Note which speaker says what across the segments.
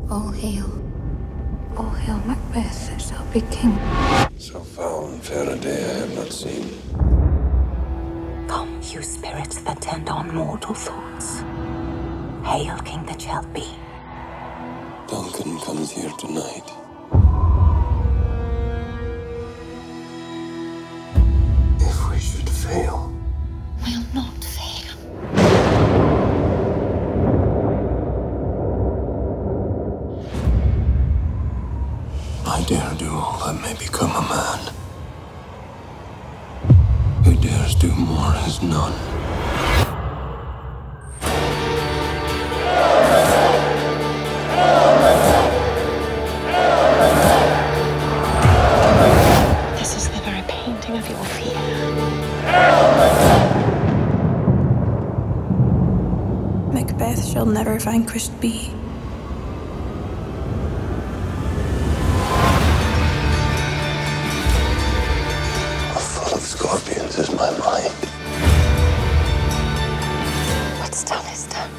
Speaker 1: All hail. All hail Macbeth that shall be king.
Speaker 2: So foul and fair a day I have not seen.
Speaker 3: Come, you spirits that tend on mortal thoughts. Hail King that shall be.
Speaker 2: Duncan comes here tonight. If we should fail,
Speaker 1: We'll not fail.
Speaker 2: I dare do all that may become a man. Who dares do more is none.
Speaker 3: This is the very painting of your fear.
Speaker 1: Macbeth shall never vanquished be.
Speaker 2: Full of scorpions is my mind.
Speaker 3: What's done is done.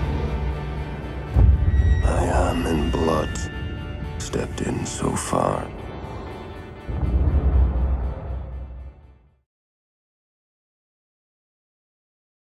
Speaker 2: I am in blood, stepped in so far.